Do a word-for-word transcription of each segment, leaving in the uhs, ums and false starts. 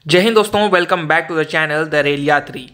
जय हिंद दोस्तों, welcome back to the channel the rail Yatri.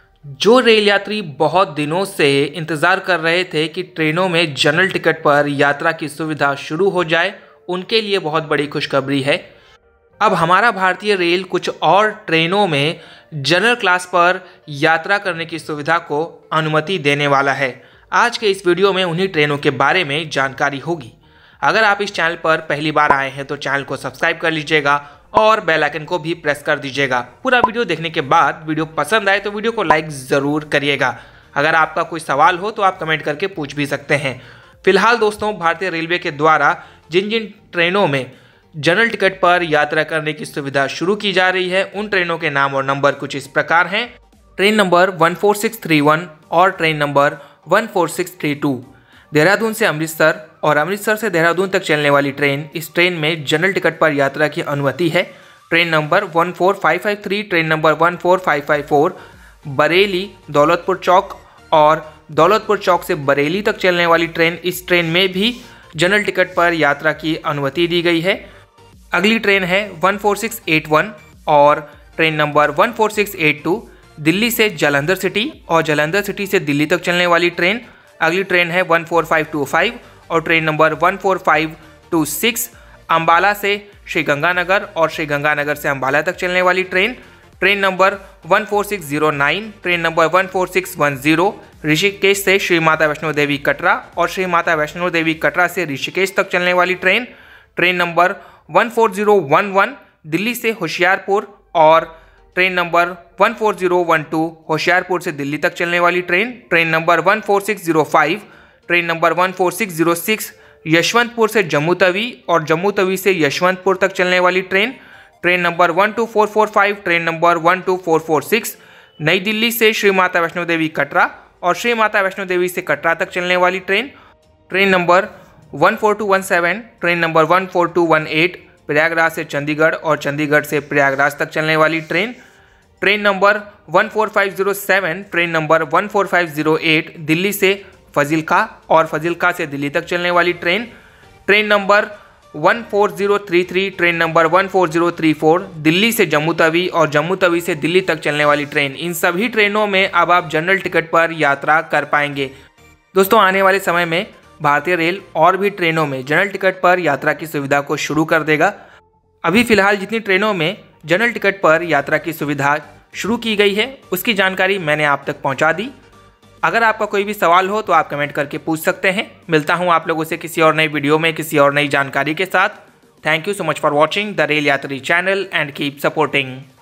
जो रेल यात्री बहुत दिनों से इंतज़ार कर रहे थे कि ट्रेनों में जनरल टिकट पर यात्रा की सुविधा शुरू हो जाए, उनके लिए बहुत बड़ी खुशखबरी है। अब हमारा भारतीय रेल कुछ और ट्रेनों में जनरल क्लास पर यात्रा करने की सुविधा को अनुमति देने वाला है। आज के इस वीडियो में उन्हीं ट्रेनों के बारे में जानकारी होगी। अगर आप इस चैनल पर पहली बार आए हैं तो चैनल को सब्सक्राइब कर लीजिएगा और बेल आइकन को भी प्रेस कर दीजिएगा। पूरा वीडियो देखने के बाद वीडियो पसंद आए तो वीडियो को लाइक ज़रूर करिएगा। अगर आपका कोई सवाल हो तो आप कमेंट करके पूछ भी सकते हैं। फिलहाल दोस्तों, भारतीय रेलवे के द्वारा जिन जिन ट्रेनों में जनरल टिकट पर यात्रा करने की सुविधा शुरू की जा रही है, उन ट्रेनों के नाम और नंबर कुछ इस प्रकार हैं। Train number one four six three one और train number one four six three two. Dehradun से अमृतसर और अमृतसर से देहरादून तक चलने वाली ट्रेन, इस ट्रेन में जनरल टिकट पर यात्रा की अनुमति है। Train number one four five five three, train number one four five five four, Bareilly Daulatpur Chowk और दौलतपुर चौक से बरेली तक चलने वाली ट्रेन, इस ट्रेन में भी जनरल टिकट पर यात्रा की अनुमति दी गई है। अगली ट्रेन है one four six eight one और train number one four six eight two, Delhi से जालंधर सिटी और जालंधर सिटी से दिल्ली तक चलने वाली ट्रेन। अगली ट्रेन है one four five two five और train number one four five two six, Ambala से श्री गंगानगर और श्री गंगानगर से अंबाला तक चलने वाली train. Train number one four six zero nine, train number one four six one zero, Rishikesh से श्री माता वैष्णो देवी कटरा और श्री माता वैष्णो देवी कटरा से ऋषिकेश तक चलने वाली train. Train number one four zero one one, Delhi से होशियारपुर और train number one four zero one two, Hoshiarpur से दिल्ली तक चलने वाली train. Train number one four six zero five, train number one four six zero six, Yesvantpur से जम्मू तवी और जम्मू तवी से यशवंतपुर तक चलने वाली train. Train number one two four four five, train number one two four four six, नई दिल्ली से श्री माता वैष्णो देवी कटरा और श्री माता वैष्णो देवी से कटरा तक चलने वाली train. Train number one four two one seven, train number one four two one eight, Prayagraj से चंडीगढ़ और चंडीगढ़ से प्रयागराज तक चलने वाली train. Train number one four five zero seven, train number one four five zero eight, Delhi से फजिल्का और फजिल्का से दिल्ली तक चलने वाली train. Train number one four zero three three, train number one four zero three four, Delhi से जम्मू तवी और जम्मू तवी से दिल्ली तक चलने वाली ट्रेन। इन सभी ट्रेनों में अब आप जनरल टिकट पर यात्रा कर पाएंगे। दोस्तों, आने वाले समय में भारतीय रेल और भी ट्रेनों में जनरल टिकट पर यात्रा की सुविधा को शुरू कर देगा। अभी फिलहाल जितनी ट्रेनों में जनरल टिकट पर यात्रा की सुविधा शुरू की गई है, उसकी जानकारी मैंने आप तक पहुंचा दी। अगर आपका कोई भी सवाल हो तो आप कमेंट करके पूछ सकते हैं। मिलता हूं आप लोगों से किसी और नई वीडियो में किसी और नई जानकारी के साथ। Thank you so much for watching the rail Yatri channel and keep supporting.